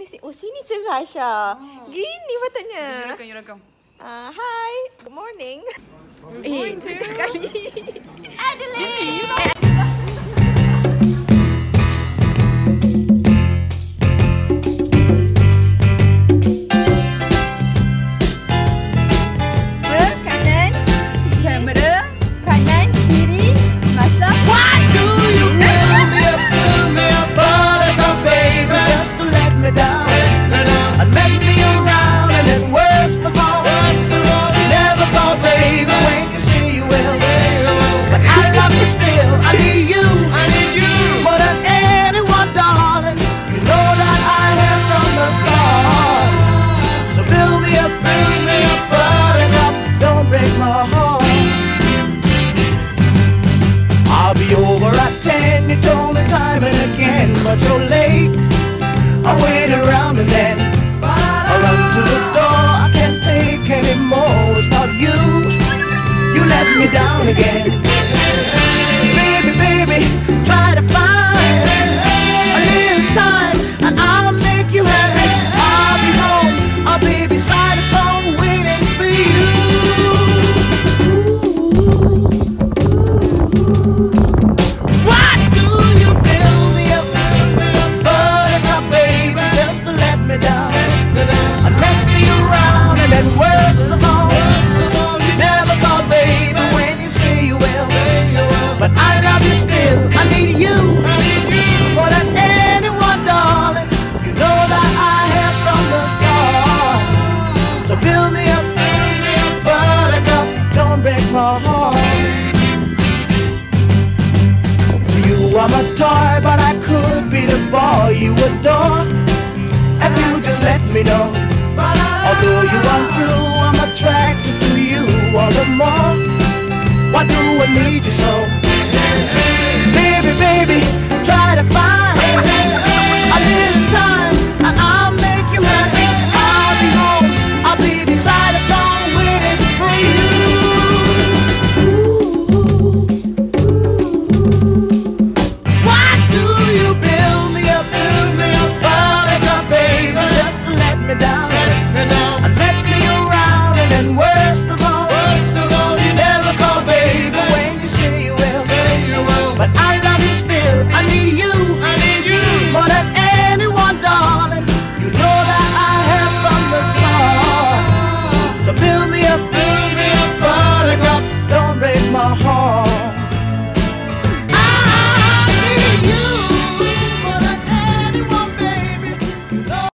Oh, sini cerah, Syah. Gini patutnya. You rekam. Hi. Good morning. Good morning too. Kali. Adelaide. But you're late. I wait around and then I run to the door. I can't take anymore. It's not you. You let me down again. Baby, baby, try to find a little time and I'll make you happy. I'll be home. I'll be beside the phone waiting for you. What do you build me up? Down. I messed me around and then worst of all, you never call baby when you say you will. But I love you still, I need you more than anyone, darling. You know that I have from the start. So build me up, buttercup, don't break my heart. You are my toy, but I could be the boy you adore. If you just let me know. Although you are true, I'm attracted to you all the more. Why do I need you so? Baby, baby, try to find a little time.